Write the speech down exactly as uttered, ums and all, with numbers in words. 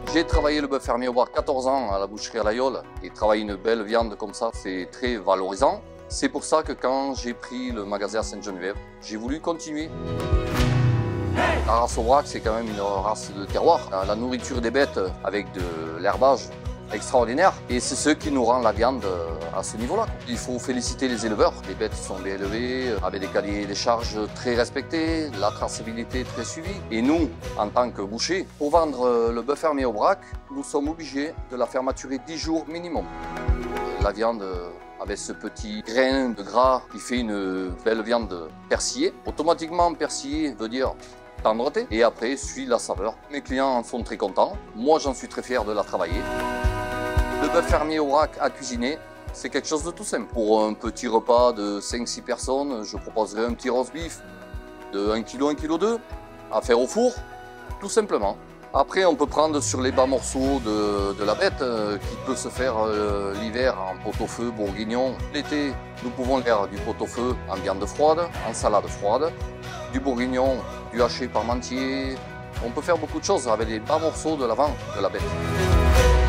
J'ai travaillé le bœuf fermier au brac quatorze ans à la boucherie à l'Aïole et travailler une belle viande comme ça, c'est très valorisant. C'est pour ça que quand j'ai pris le magasin à Sainte-Geneviève, j'ai voulu continuer. La race au brac, c'est quand même une race de terroir. La nourriture des bêtes avec de l'herbage extraordinaire et c'est ce qui nous rend la viande à ce niveau-là. Il faut féliciter les éleveurs. Les bêtes sont bien élevées, avec des cahiers des charges très respectés, la traçabilité très suivie. Et nous, en tant que bouchers, pour vendre le bœuf fermier au brac, nous sommes obligés de la faire maturer dix jours minimum. La viande avec ce petit grain de gras qui fait une belle viande persillée. Automatiquement, persillée veut dire tendreté et après suit la saveur. Mes clients en sont très contents. Moi, j'en suis très fier de la travailler. Le bœuf fermier au brac à cuisiner, c'est quelque chose de tout simple. Pour un petit repas de cinq six personnes, je proposerai un petit roast beef de un kilo, un kilo deux à faire au four, tout simplement. Après, on peut prendre sur les bas morceaux de, de la bête euh, qui peut se faire euh, l'hiver en pot-au-feu bourguignon. L'été, nous pouvons faire du pot-au-feu en viande froide, en salade froide, du bourguignon, du haché parmentier. On peut faire beaucoup de choses avec les bas morceaux de l'avant de la bête.